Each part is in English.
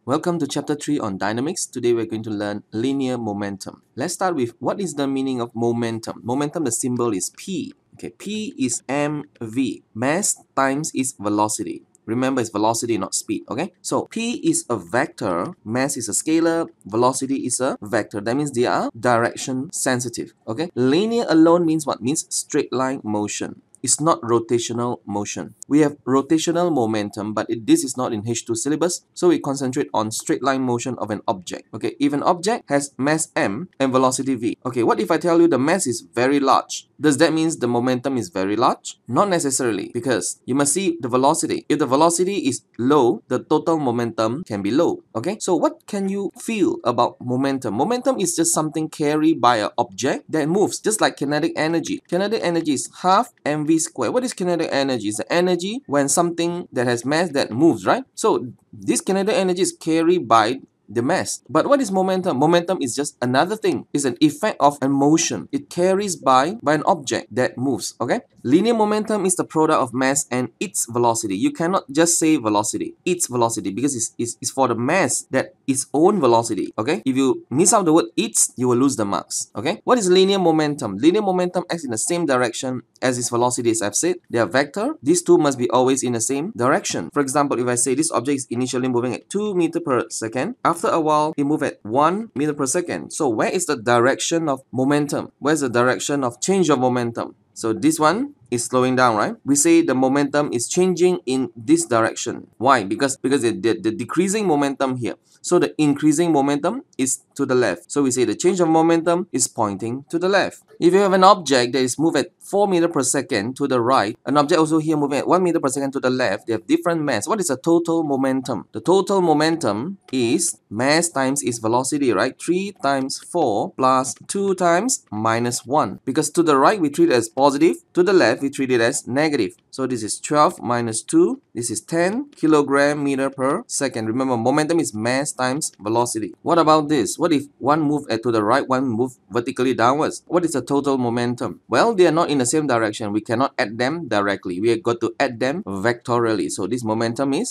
Welcome to chapter 3 on dynamics. Today we're going to learn linear momentum. Let's start with what is the meaning of momentum. Momentum, the symbol is P. Okay, P is mv. Mass times its velocity. Remember, it's velocity, not speed, okay? So, P is a vector, mass is a scalar, velocity is a vector. That means they are direction sensitive, okay? Linear alone means what? Means straight line motion. It's not rotational motion. We have rotational momentum, but this is not in H2 syllabus, so we concentrate on straight line motion of an object. Okay, if an object has mass m and velocity v. Okay, what if I tell you the mass is very large? Does that mean the momentum is very large? Not necessarily, because you must see the velocity. If the velocity is low, the total momentum can be low. Okay, so what can you feel about momentum? Momentum is just something carried by an object that moves, just like kinetic energy. Kinetic energy is half mv squared. What is kinetic energy? It's the energy when something that has mass that moves, right? So this kinetic energy is carried by the mass. But what is momentum? Momentum is just another thing. It's an effect of a motion. It carries by an object that moves, okay? Linear momentum is the product of mass and its velocity. You cannot just say velocity, its velocity, because it's for the mass that its own velocity, okay? If you miss out the word its, you will lose the marks, okay? What is linear momentum? Linear momentum acts in the same direction as its velocity, as I've said. They are vector. These two must be always in the same direction. For example, if I say this object is initially moving at 2 meters per second, after a while, it moves at 1 meter per second. So where is the direction of momentum? Where's the direction of change of momentum? So this one is slowing down, right? We say the momentum is changing in this direction. Why? Because the decreasing momentum here. So the increasing momentum is to the left. So we say the change of momentum is pointing to the left. If you have an object that is moved at 4 meters per second to the right, an object also here moving at 1 meter per second to the left, they have different mass. What is the total momentum? The total momentum is mass times its velocity, right? 3 times 4 plus 2 times minus 1. Because to the right, we treat it as positive. To the left, we treat it as negative. So this is 12 minus 2. This is 10 kilogram meter per second. Remember, momentum is mass times velocity. What about this? What if one move to the right, one move vertically downwards? What is the total momentum? Well, they are not in the same direction. We cannot add them directly. We have got to add them vectorially. So this momentum is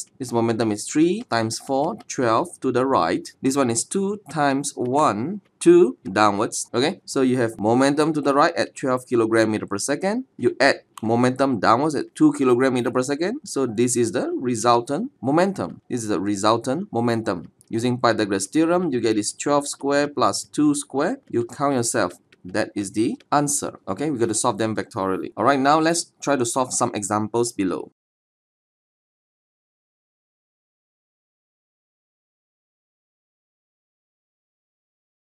3 times 4, 12 to the right. This one is 2 times 1, 2 downwards. Okay, so you have momentum to the right at 12 kilogram meter per second. You add momentum downwards at 2 kilogram meter per second. So this is the resultant momentum. This is the resultant momentum. Using Pythagoras theorem, you get this 12 square plus 2 square. You count yourself. That is the answer. Okay, we got to solve them vectorially. Alright, now let's try to solve some examples below.